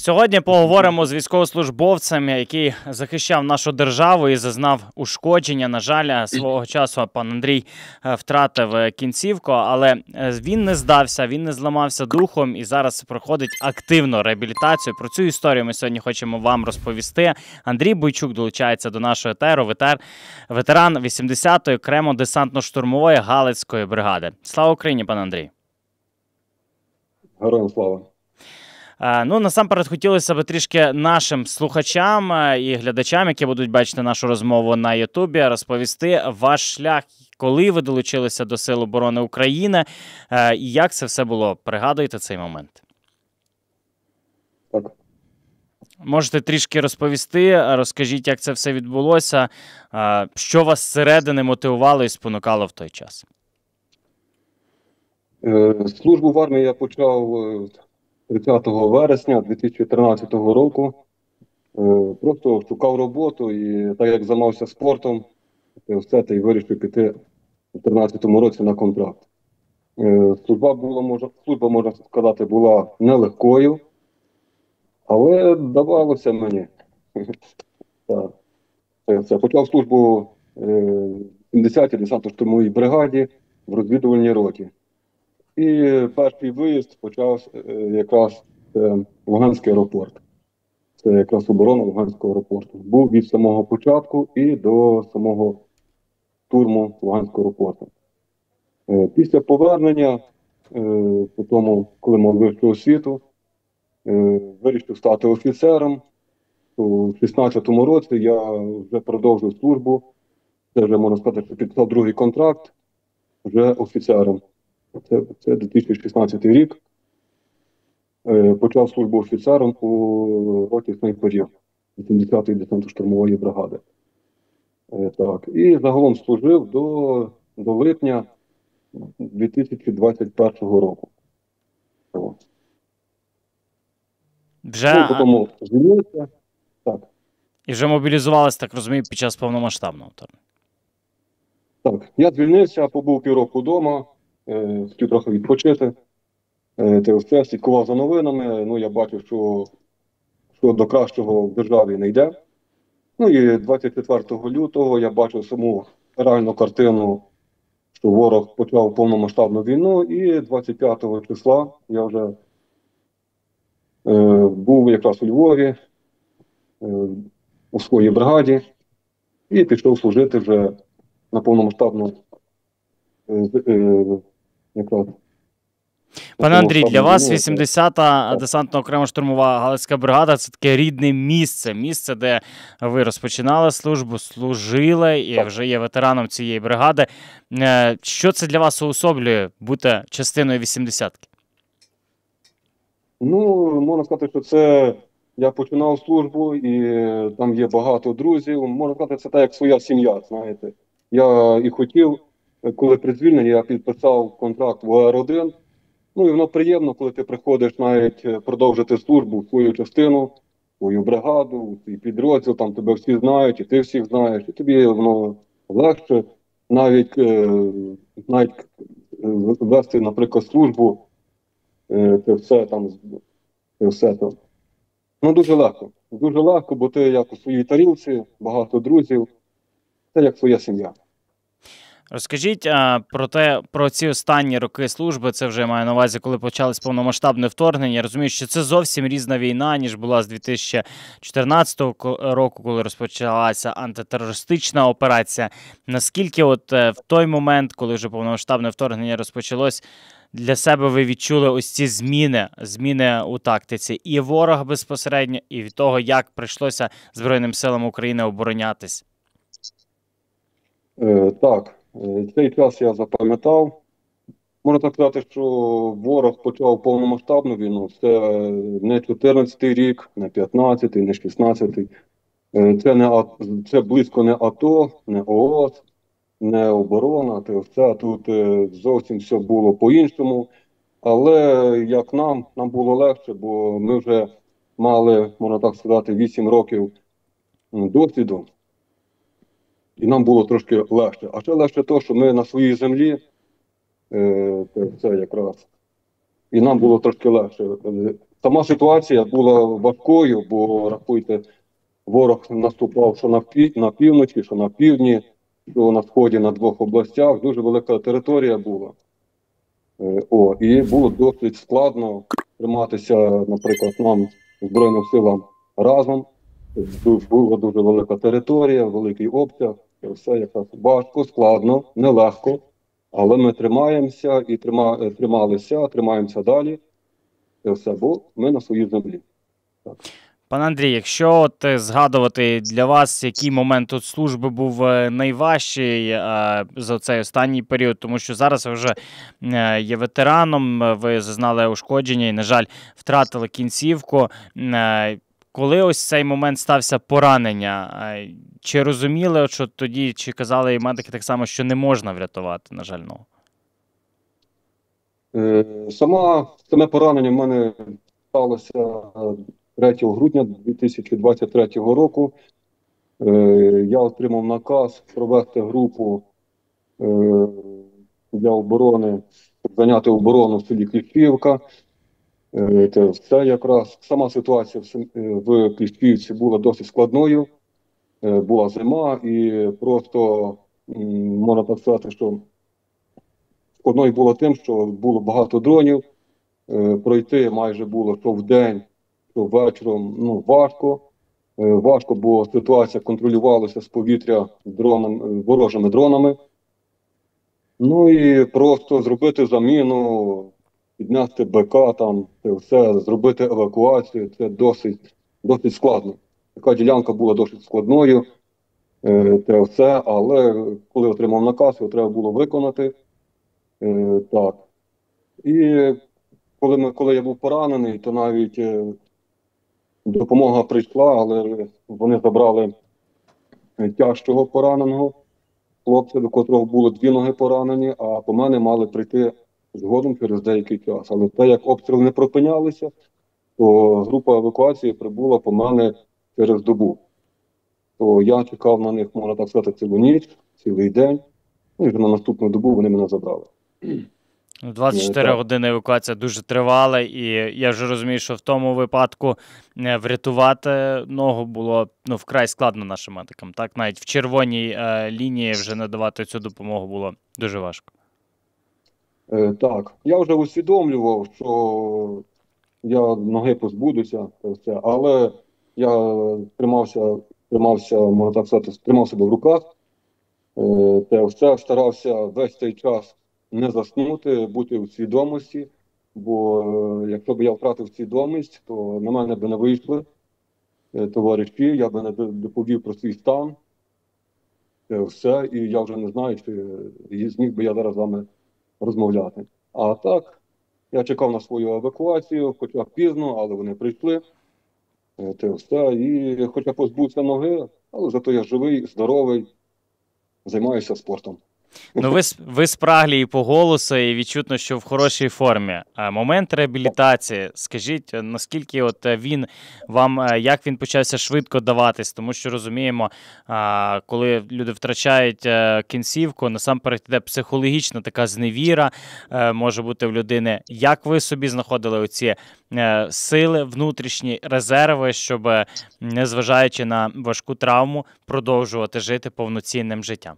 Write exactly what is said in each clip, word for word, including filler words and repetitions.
Сьогодні поговоримо з військовослужбовцем, який захищав нашу державу і зазнав ушкодження. На жаль, свого часу пан Андрій втратив кінцівку, але він не здався, він не зламався духом і зараз проходить активну реабілітацію. Про цю історію ми сьогодні хочемо вам розповісти. Андрій Бойчук долучається до нашого етеру, ветер, ветеран вісімдесятої окремо десантно-штурмової Галицької бригади. Слава Україні, пан Андрій! Героям слава! Ну, насамперед, хотілося б трішки нашим слухачам і глядачам, які будуть бачити нашу розмову на Ютубі, розповісти ваш шлях, коли ви долучилися до Сил оборони України і як це все було. Пригадуєте цей момент? Так. Можете трішки розповісти, розкажіть, як це все відбулося, що вас зсередини мотивувало і спонукало в той час? Службу в армії я почав тридцятого вересня дві тисячі тринадцятого року. Просто шукав роботу і так як займався спортом, все та й вирішив піти у тринадцятому році на контракт. Служба була, можна, служба, можна сказати, була нелегкою, але давалося мені. Це почав службу в сімдесятій десантно-штурмовій бригаді в розвідувальній роті. І перший виїзд почався якраз е, Луганський аеропорт. Це якраз оборона Луганського аеропорту. Був від самого початку і до самого штурму Луганського аеропорту. Е, після повернення, е, по тому, коли мав вищу освіту, е, вирішив стати офіцером. У шістнадцятому році я вже продовжив службу. Це вже, можна сказати, що підписав другий контракт вже офіцером. Це, це дві тисячі шістнадцятий рік. Е, почав службу офіцером у роті снайперів вісімдесятої десантно-штурмової бригади. Е, так. І загалом служив до, до липня дві тисячі двадцять першого року. О. Вже... Ну, потім звільнився. Так. І вже мобілізувалися, так розумію, під час повномасштабного вторгнення. Так. Я звільнився, побув півроку вдома. Хотів трохи відпочити, те все, слідкував за новинами, ну я бачив, що, що до кращого в державі не йде. Ну і двадцять четвертого лютого я бачив саму реальну картину, що ворог почав повномасштабну війну, і двадцять п'ятого числа я вже е, був якраз у Львові, е, у своїй бригаді, і пішов служити вже на повномасштабну е, е, Якраз. Пане Андрій, для вас вісімдесята десантно-окремо-штурмова Галицька бригада – це таке рідне місце, місце, де ви розпочинали службу, служили і вже є ветераном цієї бригади. Що це для вас уособлює бути частиною вісімдесятки? Ну, можна сказати, що це я починав службу і там є багато друзів. Можна сказати, це так як своя сім'я, знаєте. Я і хотів, коли при звільненні я підписав контракт в А Р один, ну і воно приємно, коли ти приходиш навіть продовжити службу в свою частину, свою бригаду, свій підрозділ, там тебе всі знають, і ти всіх знаєш, і тобі воно легше навіть, навіть вести, наприклад, службу, це все там, це все там. Ну дуже легко, дуже легко, бо ти як у своїй тарілці, багато друзів, це як своя сім'я. Розкажіть а, про те, про ці останні роки служби, це вже я маю на увазі, коли почалось повномасштабне вторгнення. Я розумію, що це зовсім різна війна, ніж була з дві тисячі чотирнадцятого року, коли розпочалася антитерористична операція. Наскільки от в той момент, коли вже повномасштабне вторгнення розпочалось, для себе ви відчули ось ці зміни, зміни у тактиці і ворога безпосередньо, і від того, як прийшлося Збройним силам України оборонятись? Е, так. Цей час я запам'ятав. Можна так сказати, що ворог почав повномасштабну війну. Це не чотирнадцятий рік, не п'ятнадцятий, не шістнадцятий. Це, не, це близько не АТО, не О О С, не оборона. Це все. Тут зовсім все було по-іншому. Але як нам, нам було легше, бо ми вже мали, можна так сказати, вісім років досвіду. І нам було трошки легше. А ще легше те, що ми на своїй землі, е, це якраз, і нам було трошки легше. сама ситуація була важкою, бо, рахуйте, ворог наступав що на, пі, на півночі, що на півдні, що на сході, на двох областях. Дуже велика територія була. Е, о, і було досить складно триматися, наприклад, нам, Збройним силам, разом. Була дуже велика територія, великий обсяг. Це все якраз важко, складно, нелегко. Але ми тримаємося і трима, трималися, тримаємося далі. Це все, бо ми на своїй землі. Так. Пане Андрій, якщо от е, згадувати для вас, який момент тут служби був е, найважчий е, за цей останній період, тому що зараз ви вже е, є ветераном, е, ви зазнали ушкодження і, на жаль, втратили кінцівку. Е, Коли ось цей момент стався поранення, е, чи розуміли, що тоді, чи казали і медики так само, що не можна врятувати, на жаль, ногу? Е, сама, саме поранення в мене сталося третього грудня дві тисячі двадцять третього року. Е, я отримав наказ провести групу е, для оборони, щоб зайняти оборону в селі Кліщівка. Е, це все якраз. Сама ситуація в, сем- е, в Кліщівці була досить складною. Е, була зима і просто, м, можна так сказати, що складною було тим, що було багато дронів. Е, пройти майже було що вдень, що вечором, ну, важко. Е, важко, бо ситуація контролювалася з повітря дроном, е, ворожими дронами. Ну і просто зробити заміну, підняти БК, там, це все, зробити евакуацію, це досить, досить складно. Така ділянка була досить складною, е, це все, але коли отримав наказ, його треба було виконати. Е, так. І коли, ми, коли я був поранений, то навіть е, допомога прийшла, але вони забрали е, тяжчого пораненого хлопця, до котрого було дві ноги поранені, а по мене мали прийти згодом через деякий час. Але те, як обстріли не припинялися, то група евакуації прибула по мене через добу. То я чекав на них, можна так сказати, цілу ніч, цілий день, ну і вже на наступну добу вони мене забрали. Ну, двадцять чотири Так. години евакуація дуже тривала, і я вже розумію, що в тому випадку е, врятувати ногу було ну, вкрай складно нашим медикам. Так, навіть в червоній е, лінії вже надавати цю допомогу було дуже важко. Е, так, я вже усвідомлював, що я ноги позбудуся, це все, але я тримався, тримався, можна так сказати, тримав себе в руках. Е, Те все старався весь цей час не заснути, бути у свідомості, бо е, якщо б я втратив свідомість, то на мене б не вийшли е, товариші, я би не д- доповів про свій стан, це все, і я вже не знаю, чи е, зміг би я зараз з вами розмовляти. А так, я чекав на свою евакуацію, хоча пізно, але вони прийшли. Е, Це все. І хоча позбувся ноги, але зато я живий, здоровий, займаюся спортом. Ну, ви, с- ви спраглі і по голосу, і відчутно, що в хорошій формі. А момент реабілітації, скажіть, е, наскільки от е, він вам, е, як він почався швидко даватись? Тому що розуміємо, а, коли люди втрачають е, кінцівку, насамперед йде психологічна така зневіра, е, може бути в людини. Як ви собі знаходили оці е, сили, внутрішні резерви, щоб, е, незважаючи на важку травму, продовжувати жити повноцінним життям?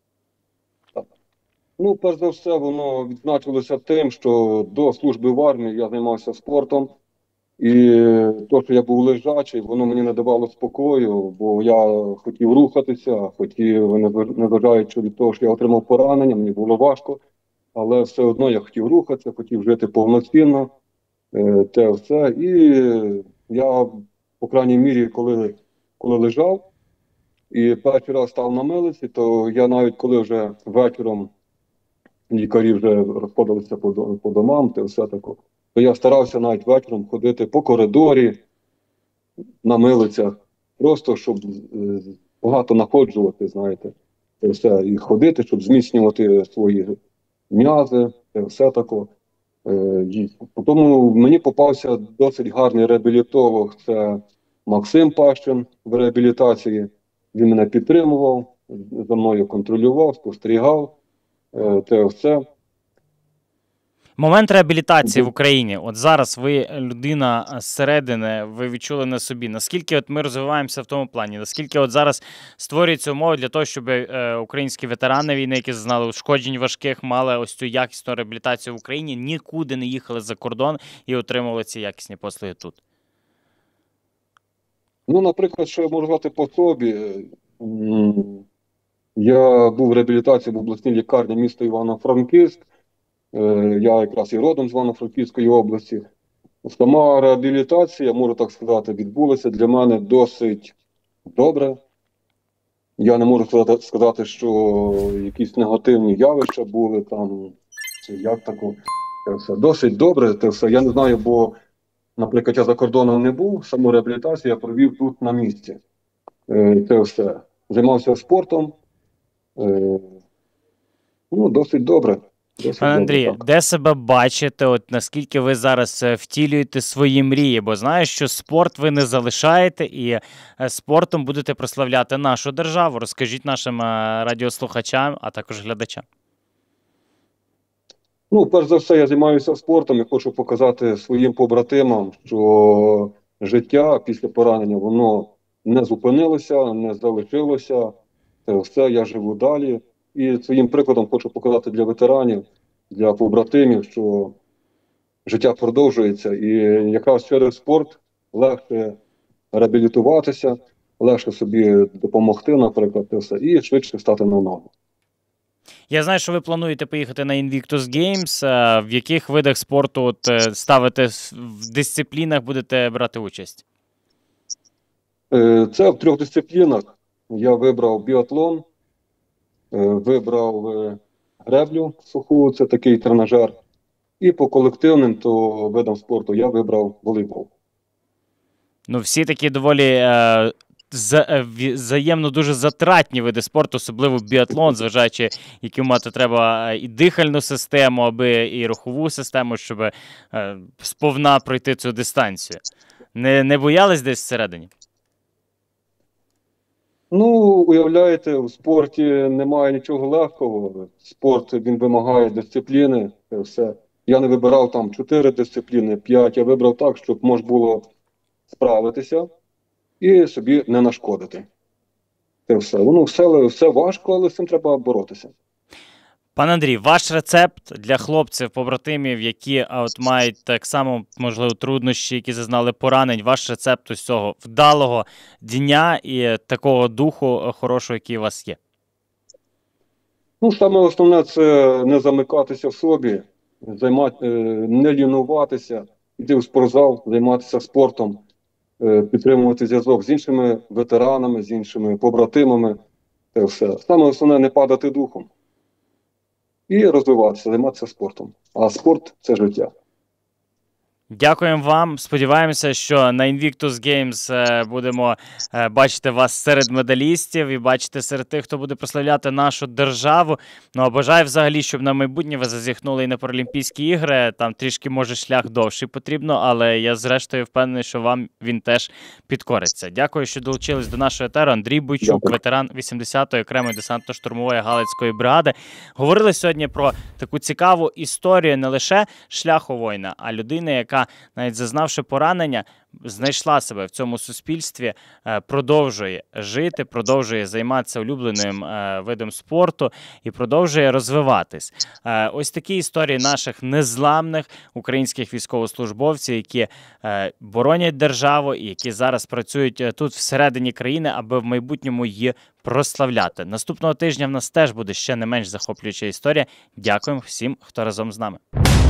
Ну, перш за все, воно відзначилося тим, що до служби в армії я займався спортом, і те, що я був лежачий, воно мені не давало спокою, бо я хотів рухатися, хотів, незваж- незважаючи від того, що я отримав поранення, мені було важко, але все одно я хотів рухатися, хотів жити повноцінно, е, те все. І я, по крайній мірі, коли, коли лежав і перший раз став на милиці, то я навіть коли вже вечором лікарі вже розходилися по, до- по домам, те все таке. То я старався навіть вечором ходити по коридорі, на милицях, просто щоб е, багато находжувати, знаєте, це все, і ходити, щоб зміцнювати свої м'язи, це все таке. Е, і Тому мені попався досить гарний реабілітолог, це Максим Пащин в реабілітації. Він мене підтримував, за мною контролював, спостерігав, е, це все. Момент реабілітації в Україні. От зараз ви людина зсередини, ви відчули на собі. Наскільки от ми розвиваємося в тому плані? Наскільки от зараз створюються умови для того, щоб е, українські ветерани війни, які зазнали ушкоджень важких, мали ось цю якісну реабілітацію в Україні, нікуди не їхали за кордон і отримали ці якісні послуги тут? Ну, наприклад, що я можу сказати по собі. Я був в реабілітації в обласній лікарні міста Івано-Франківськ. Я якраз і родом з Івано-Франківської області. Сама реабілітація, можу так сказати, відбулася для мене досить добре. Я не можу сказати, що якісь негативні явища були там, чи як тако. Це все досить добре. Це все. Я не знаю, бо, наприклад, я за кордоном не був, саму реабілітацію я провів тут на місці. Це все. Займався спортом. Ну, досить добре. Пане Андрію, де себе бачите, от наскільки ви зараз втілюєте свої мрії? Бо знаю, що спорт ви не залишаєте і спортом будете прославляти нашу державу. Розкажіть нашим радіослухачам, а також глядачам. Ну, перш за все, я займаюся спортом і хочу показати своїм побратимам, що життя після поранення, воно не зупинилося, не залишилося. Це все, я живу далі. І своїм прикладом хочу показати для ветеранів, для побратимів, що життя продовжується. І якраз через спорт легше реабілітуватися, легше собі допомогти, наприклад, і швидше стати на ноги. Я знаю, що ви плануєте поїхати на Invictus Games. В яких видах спорту от ставите, в дисциплінах будете брати участь? Це в трьох дисциплінах. Я вибрав біатлон, вибрав греблю суху, це такий тренажер. І по колективним то видам спорту я вибрав волейбол. Ну, всі такі доволі е, за, взаємно дуже затратні види спорту, особливо біатлон, зважаючи, яку мати треба і дихальну систему, аби і рухову систему, щоб е, сповна пройти цю дистанцію. Не, не боялись десь всередині? Ну, уявляєте, у спорті немає нічого легкого. Спорт, він вимагає дисципліни, це все. Я не вибирав там чотири дисципліни, п'ять, я вибрав так, щоб можна було справитися і собі не нашкодити. Це все. Воно все, все важко, але з цим треба боротися. Пане Андрій, ваш рецепт для хлопців, побратимів, які от мають так само, можливо, труднощі, які зазнали поранень, ваш рецепт ось цього вдалого дня і такого духу хорошого, який у вас є? Ну, саме основне – це не замикатися в собі, займати, не лінуватися, йти в спортзал, займатися спортом, підтримувати зв'язок з іншими ветеранами, з іншими побратимами. Це все. Саме основне – не падати духом. І розвиватися, займатися спортом. А спорт – це життя. Дякуємо вам. Сподіваємося, що на Invictus Games будемо бачити вас серед медалістів і бачити серед тих, хто буде прославляти нашу державу. Ну, а бажаю взагалі, щоб на майбутнє ви зазіхнули і на Паралімпійські ігри. Там трішки, може, шлях довший потрібно, але я зрештою впевнений, що вам він теж підкориться. Дякую, що долучились до нашого етеру. Андрій Бойчук, Дякую. ветеран вісімдесятої окремої десантно-штурмової Галицької бригади. Говорили сьогодні про таку цікаву історію не лише шляху воїна, а людини, яка навіть зазнавши поранення, знайшла себе в цьому суспільстві, продовжує жити, продовжує займатися улюбленим видом спорту і продовжує розвиватись. Ось такі історії наших незламних українських військовослужбовців, які боронять державу і які зараз працюють тут всередині країни, аби в майбутньому її прославляти. Наступного тижня в нас теж буде ще не менш захоплююча історія. Дякуємо всім, хто разом з нами.